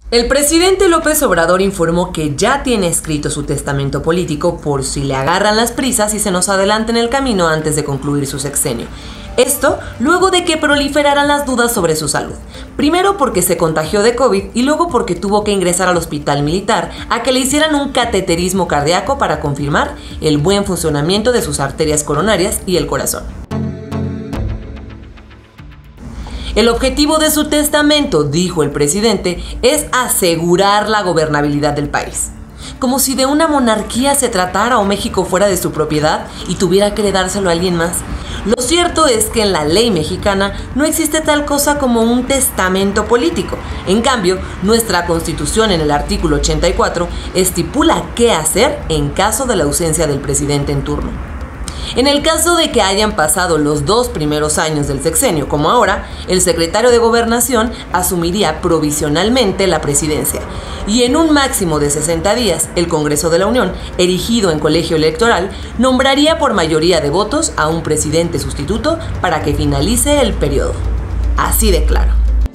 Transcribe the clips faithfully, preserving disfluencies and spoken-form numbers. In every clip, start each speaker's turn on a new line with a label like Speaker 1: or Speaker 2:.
Speaker 1: El presidente López Obrador informó que ya tiene escrito su testamento político por si le agarran las prisas y se nos adelanta en el camino antes de concluir su sexenio. Esto luego de que proliferaran las dudas sobre su salud. Primero porque se contagió de COVID y luego porque tuvo que ingresar al hospital militar a que le hicieran un cateterismo cardíaco para confirmar el buen funcionamiento de sus arterias coronarias y el corazón. El objetivo de su testamento, dijo el presidente, es asegurar la gobernabilidad del país. Como si de una monarquía se tratara o México fuera de su propiedad y tuviera que heredárselo a alguien más. Lo cierto es que en la ley mexicana no existe tal cosa como un testamento político. En cambio, nuestra Constitución en el artículo ochenta y cuatro estipula qué hacer en caso de la ausencia del presidente en turno. En el caso de que hayan pasado los dos primeros años del sexenio, como ahora, el secretario de Gobernación asumiría provisionalmente la presidencia y en un máximo de sesenta días, el Congreso de la Unión, erigido en colegio electoral, nombraría por mayoría de votos a un presidente sustituto para que finalice el periodo. Así de claro.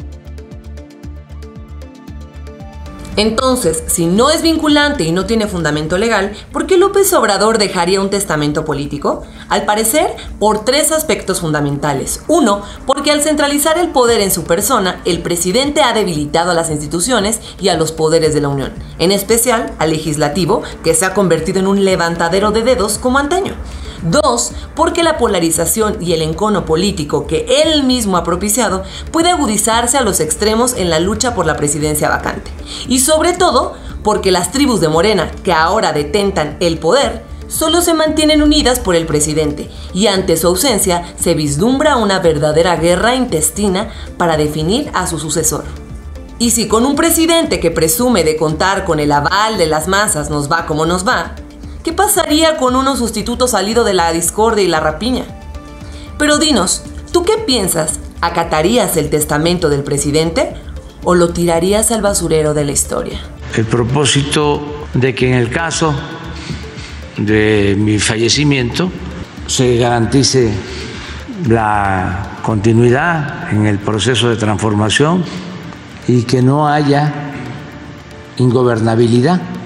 Speaker 1: Entonces, si no es vinculante y no tiene fundamento legal, ¿por qué López Obrador dejaría un testamento político? Al parecer, por tres aspectos fundamentales. Uno, porque al centralizar el poder en su persona, el presidente ha debilitado a las instituciones y a los poderes de la Unión, en especial al legislativo, que se ha convertido en un levantadero de dedos como antaño. Dos, porque la polarización y el encono político que él mismo ha propiciado puede agudizarse a los extremos en la lucha por la presidencia vacante. Y sobre todo, porque las tribus de Morena, que ahora detentan el poder, solo se mantienen unidas por el presidente y ante su ausencia se vislumbra una verdadera guerra intestina para definir a su sucesor. Y si con un presidente que presume de contar con el aval de las masas nos va como nos va, ¿qué pasaría con uno sustituto salido de la discordia y la rapiña? Pero dinos, ¿tú qué piensas? ¿Acatarías el testamento del presidente o lo tirarías al basurero de la historia?
Speaker 2: El propósito de que en el caso de mi fallecimiento se garantice la continuidad en el proceso de transformación y que no haya ingobernabilidad